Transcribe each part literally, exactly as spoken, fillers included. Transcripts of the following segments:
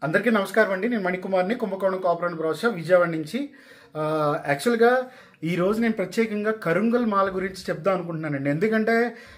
అందరికీ నమస్కారం అండి. నేను మణికుమార్ని, కుంభకోణం కోఆపరేటివ్ బ్రోచర్ విజయవాడ నుంచి. యాక్చువల్గా ఈరోజు నేను ప్రత్యేకంగా కరుంగల్ మాల గురించి చెప్దాం అనుకుంటున్నానండి. ఎందుకంటే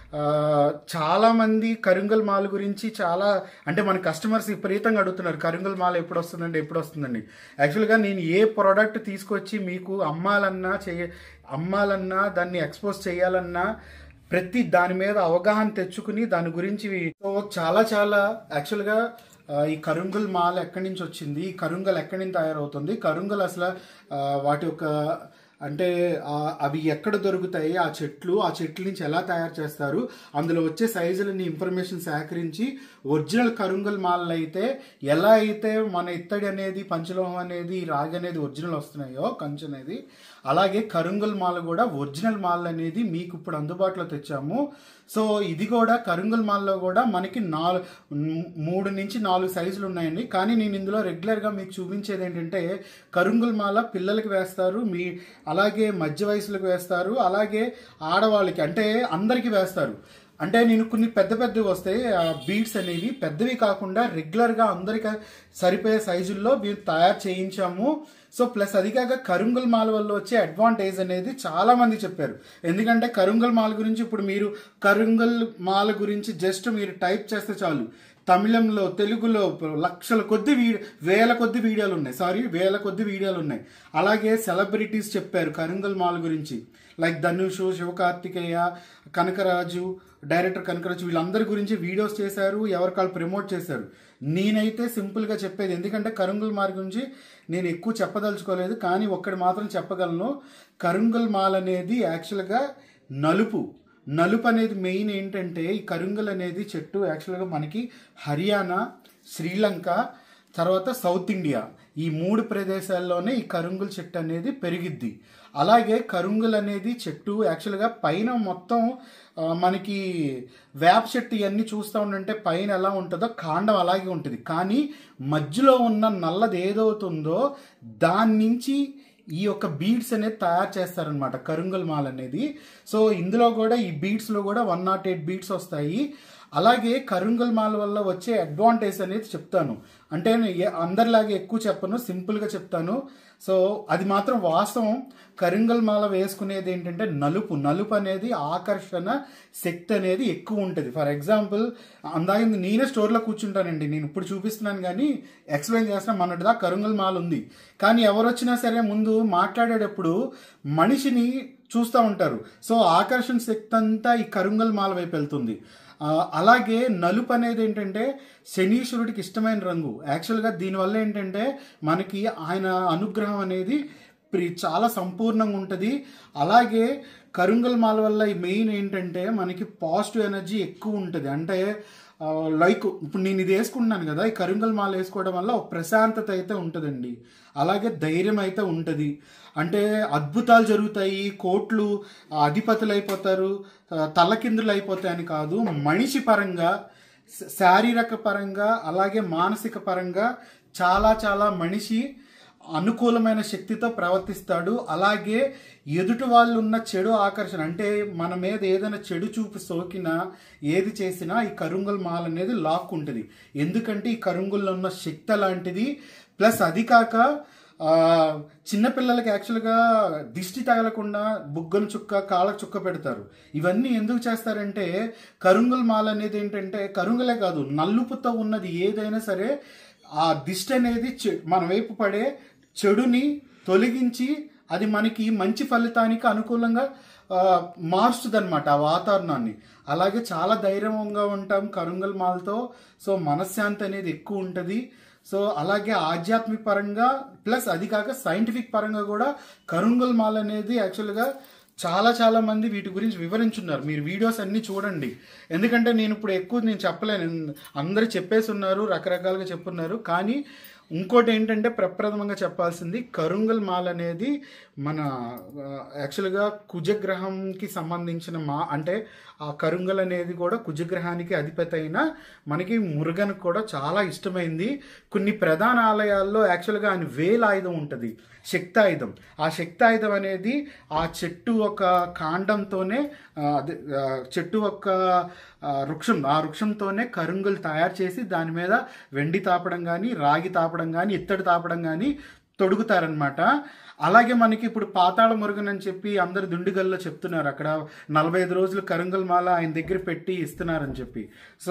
చాలామంది కరుంగల్ మాల గురించి చాలా అంటే మన కస్టమర్స్ విపరీతంగా అడుగుతున్నారు, కరుంగల్ మాల ఎప్పుడు వస్తుందండి ఎప్పుడు వస్తుందండి యాక్చువల్గా నేను ఏ ప్రోడక్ట్ తీసుకొచ్చి మీకు అమ్మాలన్నా చేయ అమ్మాలన్నా దాన్ని ఎక్స్పోజ్ చేయాలన్నా ప్రతి దాని మీద అవగాహన తెచ్చుకుని దాని గురించి చాలా చాలా యాక్చువల్గా ఈ కరుంగల్ మాల ఎక్కడి నుంచి వచ్చింది, ఈ కరుంగల్ ఎక్కడి నుంచి తయారవుతుంది, కరుంగల్ అసలు వాటి యొక్క అంటే అవి ఎక్కడ దొరుకుతాయి, ఆ చెట్లు ఆ చెట్ల నుంచి ఎలా తయారు చేస్తారు, అందులో వచ్చే సైజులని ఇన్ఫర్మేషన్ సేకరించి ఒరిజినల్ కరుంగల్ మాలలు అయితే ఎలా అయితే మన ఇత్తడి అనేది పంచలోహం అనేది రాగి అనేది ఒరిజినల్ వస్తున్నాయో కంచు అనేది, అలాగే కరుంగల్ మాల కూడా ఒరిజినల్ మాల అనేది మీకు ఇప్పుడు అందుబాటులో తెచ్చాము. సో ఇది కూడా కరుంగల్ మాలలో కూడా మనకి నాలుగు మూడు నుంచి నాలుగు సైజులు ఉన్నాయండి. కానీ నేను ఇందులో రెగ్యులర్గా మీకు చూపించేది ఏంటంటే కరుంగల్ మాల పిల్లలకి వేస్తారు, మీ అలాగే మధ్య వయసులకు వేస్తారు, అలాగే ఆడవాళ్ళకి అంటే అందరికీ వేస్తారు. అంటే నేను కొన్ని పెద్ద పెద్దవి వస్తాయి బీడ్స్ అనేవి, పెద్దవి కాకుండా రెగ్యులర్గా అందరికీ సరిపోయే సైజుల్లో మేము తయారు చేయించాము. సో ప్లస్ అది కాక కరుంగల్ మాల వల్ల వచ్చే అడ్వాంటేజ్ అనేది చాలా మంది చెప్పారు. ఎందుకంటే కరుంగల్ మాల గురించి ఇప్పుడు మీరు కరుంగల్ మాల గురించి జస్ట్ మీరు టైప్ చేస్తే చాలు, తమిళంలో తెలుగులో లక్షల కొద్ది వీడియో వేల కొద్ది వీడియోలు ఉన్నాయి సారీ వేల కొద్ది వీడియోలు ఉన్నాయి. అలాగే సెలబ్రిటీస్ చెప్పారు కరుంగల్ మాల గురించి, లైక్ ధనుష్, శివకార్తికేయ, కనకరాజు, డైరెక్టర్ కనకరాజు వీళ్ళందరి గురించి వీడియోస్ చేశారు, ఎవరికాళ్ళు ప్రమోట్ చేశారు. నేనైతే సింపుల్గా చెప్పేది, ఎందుకంటే కరుంగల్ మాల గురించి నేను ఎక్కువ చెప్పదలుచుకోలేదు, కానీ ఒక్కటి మాత్రం చెప్పగలను. కరుంగల్ మాల అనేది యాక్చువల్గా నలుపు నలుపు అనేది మెయిన్ ఏంటంటే ఈ కరుంగల్ అనేది చెట్టు యాక్చువల్గా మనకి హర్యానా, శ్రీలంక, తర్వాత సౌత్ ఇండియా ఈ మూడు ప్రదేశాల్లోనే ఈ కరుంగల్ చెట్టు అనేది పెరిగిద్ది. అలాగే కరుంగల్ అనేది చెట్టు యాక్చువల్గా పైన మొత్తం మనకి వేప చెట్టు ఇవన్నీ చూస్తూ ఉంటే పైన ఎలా ఉంటుందో కాండం అలాగే ఉంటుంది, కానీ మధ్యలో ఉన్న నల్లది ఏదవుతుందో దాని నుంచి ఈ యొక్క బీడ్స్ అనేది తయారు చేస్తారనమాట కరుంగల్ మాల అనేది. సో ఇందులో కూడా ఈ బీడ్స్లో కూడా వన్ నాట్ ఎయిట్ బీడ్స్ వస్తాయి. అలాగే కరుంగల్ మాల వల్ల వచ్చే అడ్వాంటేజ్ అనేది చెప్తాను, అంటే అందరిలాగే ఎక్కువ చెప్పను, సింపుల్గా చెప్తాను. సో అది మాత్రం వాస్తవం. కరుంగల్ మాల వేసుకునేది ఏంటంటే నలుపు నలుపు అనేది ఆకర్షణ శక్తి అనేది ఎక్కువ ఉంటుంది. ఫర్ ఎగ్జాంపుల్ అందాక నేనే స్టోర్లో కూర్చుంటానండి, నేను ఇప్పుడు చూపిస్తున్నాను కానీ ఎక్స్ప్లెయిన్ చేస్తున్నా, మనటిదా కరుంగల్ మాల ఉంది. కానీ ఎవరు వచ్చినా సరే ముందు మాట్లాడేటప్పుడు మనిషిని చూస్తూ ఉంటారు. సో ఆకర్షణ శక్తి అంతా ఈ కరుంగల్ మాల వైపు వెళ్తుంది. అలాగే నలుపు అనేది ఏంటంటే శనీశ్వరుడికి ఇష్టమైన రంగు. యాక్చువల్గా దీనివల్ల ఏంటంటే మనకి ఆయన అనుగ్రహం అనేది చాలా సంపూర్ణంగా ఉంటుంది. అలాగే కరుంగల్ మాల వల్ల మెయిన్ ఏంటంటే మనకి పాజిటివ్ ఎనర్జీ ఎక్కువ ఉంటుంది. అంటే లైక్ ఇప్పుడు నేను ఇది వేసుకుంటున్నాను కదా, ఈ కరుంగల్ మాల వేసుకోవడం వల్ల ఒక ప్రశాంతత అయితే ఉంటుందండి, అలాగే ధైర్యం అయితే ఉంటుంది. అంటే అద్భుతాలు జరుగుతాయి, కోట్లు అధిపతులు అయిపోతారు, తలకిందులు అయిపోతాయని కాదు, మనిషి పరంగా శారీరక పరంగా అలాగే మానసిక పరంగా చాలా చాలా మనిషి అనుకూలమైన శక్తితో ప్రవర్తిస్తాడు. అలాగే ఎదుటి వాళ్ళు ఉన్న చెడు ఆకర్షణ అంటే మన మీద ఏదైనా చెడు చూపు సోకినా ఏది చేసినా ఈ కరుంగల్ మాల అనేది లాక్ ఉంటుంది. ఎందుకంటే ఈ కరుంగల్లో ఉన్న శక్తి అలాంటిది. ప్లస్ అది కాక చిన్నపిల్లలకి యాక్చువల్గా దిష్టి తగలకుండా బుగ్గను చుక్క కాళ్ళకు చుక్క పెడతారు. ఇవన్నీ ఎందుకు చేస్తారంటే కరుంగల్ మాల అనేది ఏంటంటే కరుంగలే కాదు నలుపుతో ఉన్నది ఏదైనా సరే ఆ దిష్టి అనేది మన వైపు పడే చెడుని తొలగించి అది మనకి మంచి ఫలితానికి అనుకూలంగా మారుస్తుంది అనమాట ఆ వాతావరణాన్ని. అలాగే చాలా ధైర్యంగా ఉంటాం కరుంగల్ మాలతో. సో మనశ్శాంతి అనేది ఎక్కువ ఉంటుంది. సో అలాగే ఆధ్యాత్మిక పరంగా ప్లస్ అది కాక సైంటిఫిక్ పరంగా కూడా కరుంగల్ మాల అనేది యాక్చువల్గా చాలా చాలా మంది వీటి గురించి వివరించున్నారు. మీరు వీడియోస్ అన్నీ చూడండి, ఎందుకంటే నేను ఇప్పుడు ఎక్కువ నేను చెప్పలేను, అందరూ చెప్పేసి ఉన్నారు, రకరకాలుగా చెప్పున్నారు. కానీ ఇంకోటి ఏంటంటే ప్రప్రథమంగా చెప్పాల్సింది కరుంగల్ మాల అనేది మన యాక్చువల్గా కుజగ్రహంకి సంబంధించిన మా అంటే ఆ కరుంగల్ అనేది కూడా కుజగ్రహానికి అధిపతి అయిన మనకి మురుగన్కి కూడా చాలా ఇష్టమైంది. కొన్ని ప్రధాన ఆలయాల్లో యాక్చువల్గా ఆయన వేలాయుధం ఉంటుంది, శక్తాయుధం. ఆ శక్తాయుధం అనేది ఆ చెట్టు ఒక కాండంతోనే అదే చెట్టు ఒక వృక్షం ఆ వృక్షంతోనే కరుంగల్ తయారు చేసి దాని మీద వెండి తాపడం కానీ రాగి తాపడం కానీ ఇత్తడి తాపడం కానీ తొడుగుతారనమాట. అలాగే మనకి ఇప్పుడు పాతాళ మురుగన్ అని చెప్పి అందరు దుండిగల్లో చెప్తున్నారు, అక్కడ నలభై ఐదు రోజులు కరుంగల్ మాల ఆయన దగ్గర పెట్టి ఇస్తున్నారని చెప్పి. సో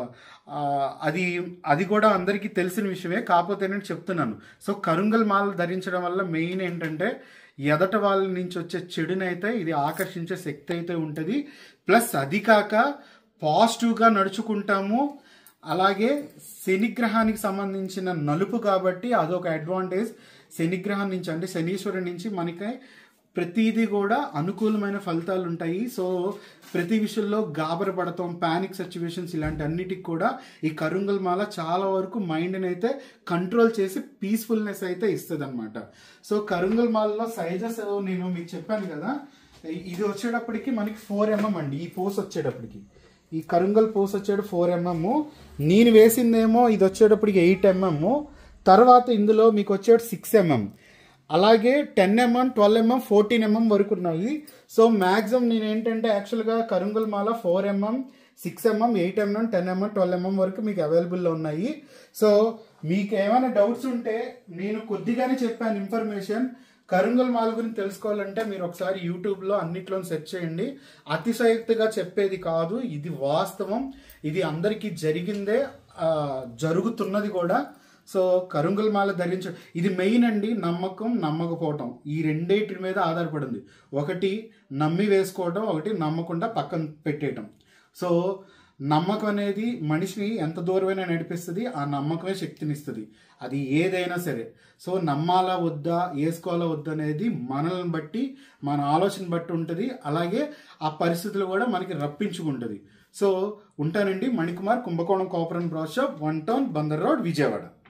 అది అది కూడా అందరికీ తెలిసిన విషయమే, కాకపోతే నేను చెప్తున్నాను. సో కరుంగల్ మాల ధరించడం వల్ల మెయిన్ ఏంటంటే ఎదట వాళ్ళ నుంచి వచ్చే చెడునైతే ఇది ఆకర్షించే శక్తి అయితే ఉంటుంది. ప్లస్ అది కాక పాజిటివ్గా నడుచుకుంటాము. అలాగే శనిగ్రహానికి సంబంధించిన నలుపు కాబట్టి అదొక అడ్వాంటేజ్. శనిగ్రహం నుంచి అంటే శనీశ్వరుడి నుంచి మనకి ప్రతిదీ కూడా అనుకూలమైన ఫలితాలు ఉంటాయి. సో ప్రతి విషయంలో గాబరపడతాం, ప్యానిక్ సిచ్యువేషన్స్ ఇలాంటి అన్నిటికి కూడా ఈ కరుంగల్ మాల చాలా వరకు మైండ్ని అయితే కంట్రోల్ చేసి పీస్ఫుల్నెస్ అయితే ఇస్తుంది అనమాట. సో కరుంగల్ మాలలో సైజెస్ నేను మీకు చెప్పాను కదా, ఇది వచ్చేటప్పటికి మనకి ఫోర్ ఎంఎం అండి. ఈ పోస్ వచ్చేటప్పటికి ఈ కరుంగల్ పోస్ వచ్చేట ఫోర్ ఎంఎం, నేను వేసిందేమో ఇది వచ్చేటప్పటికి ఎయిట్ ఎంఎం, తర్వాత ఇందులో మీకు వచ్చేట సిక్స్ ఎంఎం, అలాగే ten M M, twelve M M, fourteen M M వరకు ఉన్నాయి. సో మ్యాక్సిమం నేను ఏంటంటే యాక్చువల్గా Karungal mala four M M, six M M, eight M M, ten M M, twelve M M వరకు మీకు అవైలబుల్లో ఉన్నాయి. సో మీకు ఏమైనా డౌట్స్ ఉంటే నేను కొద్దిగానే చెప్పాను ఇన్ఫర్మేషన్. కరుంగల్ మాల గురించి తెలుసుకోవాలంటే మీరు ఒకసారి యూట్యూబ్లో అన్నిట్లో సెర్చ్ చేయండి. అతిశయక్తిగా చెప్పేది కాదు, ఇది వాస్తవం, ఇది అందరికీ జరిగిందే, జరుగుతున్నది కూడా. సో కరుంగల్ మాల ధరించ ఇది మెయిన్ అండి, నమ్మకం నమ్మకపోవటం ఈ రెండింటి మీద ఆధారపడింది. ఒకటి నమ్మి వేసుకోవడం, ఒకటి నమ్మకుండా పక్కన పెట్టేయటం. సో నమ్మకం అనేది మనిషిని ఎంత దూరమైనా నడిపిస్తుంది, ఆ నమ్మకమే శక్తినిస్తుంది, అది ఏదైనా సరే. సో నమ్మాలా వద్దా, వేసుకోవాలా వద్దా అనేది మనల్ని బట్టి మన ఆలోచన బట్టి ఉంటుంది. అలాగే ఆ పరిస్థితులు కూడా మనకి రప్పించుకుంటుంది. సో ఉంటానండి. Manikumar, Kumbakonam cooperative branch shop, one town, Bandar road, Vijayawada.